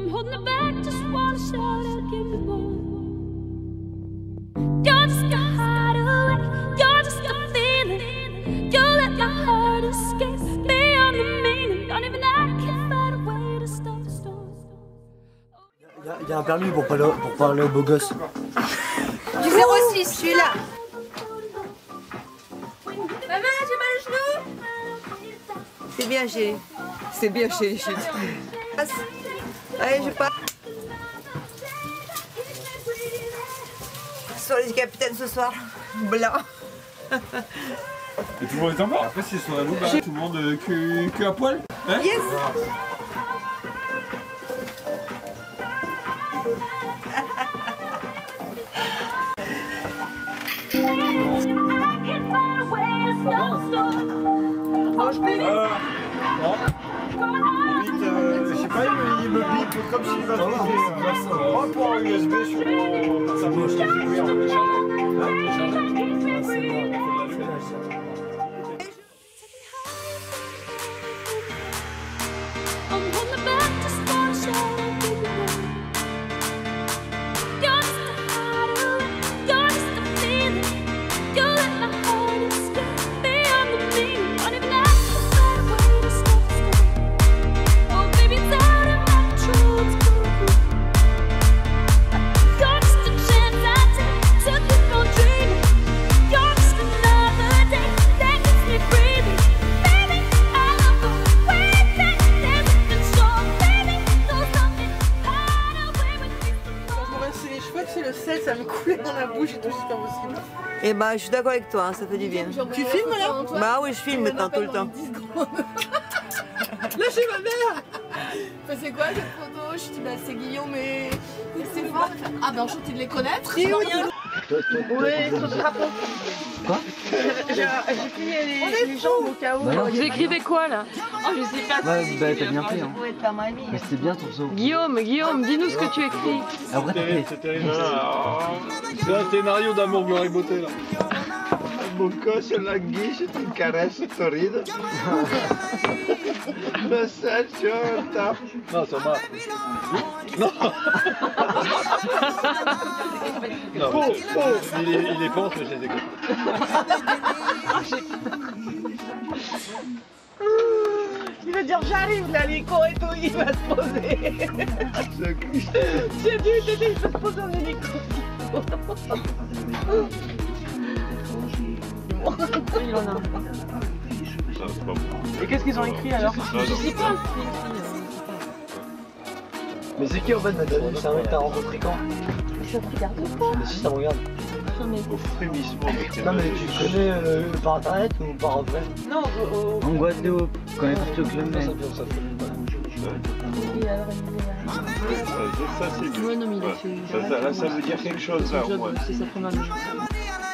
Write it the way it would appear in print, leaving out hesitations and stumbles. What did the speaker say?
I'm holding it back, just wanna shout out, give me more. You're just a hideaway, you're just a feeling. You let my heart escape beyond the meaning. Don't even I can find a way to stop the storm. Il y a un permis pour parler aux beaux gosses. Du 06, celui-là. Maman, j'ai mal au genou. C'est bien, chérie. C'est bien, chérie. Allez, je passe. Sur les capitaines ce soir. Blanc. Et tout le monde est en bas. Après, si c'est sur la loupe, tout le monde que à poil. Hein? Yes. Je sais pas, il me bip comme s'il va trouver un port USB sur sa poche. Ça me coulait dans la bouche et tout, c'est pas possible. Eh ben, je suis d'accord avec toi, hein, ça fait du bien. Tu filmes là? Bah oui, je filme maintenant tout le temps. Lâchez ma mère! C'est quoi cette photo? Je dis bah c'est Guillaume et Stéphane. Ah ben enchanté de les connaître. Oui, sur le drapeau. Quoi? J'ai plié les jambes au cas où. Vous écrivez quoi là? Oh, je sais pas. Ouais, bah t'as bien fait. Hein. Mais c'était bien ton saut. Guillaume, dis-nous ce que tu écris. C'est terrible. C'est un scénario d'amour, gloire et beauté là. Mon cos la guiche, une caresse torride. Messaggio, tape. Non, ça va. Non. Non, il est pense, mais je les écoute. Il va dire j'arrive là, l'hélico et tout, il va se poser. C'est Dieu, il va se poser en hélico. Il en a. Et qu'est-ce qu'ils ont écrit alors? Je sais pas. Mais c'est qui en fait, madame? C'est un mec que t'as rencontré quand? Ça te regarde pas. Mais si ça me regarde. Au frémissement. Non mais tu connais par internet ou par vrai? Non, En Guadeloupe, quand on est parti au club Med. Ça c'est mieux. Ouais, non, mais il a fait. Là, ça veut dire quelque chose là au moins. C'est sa première mission.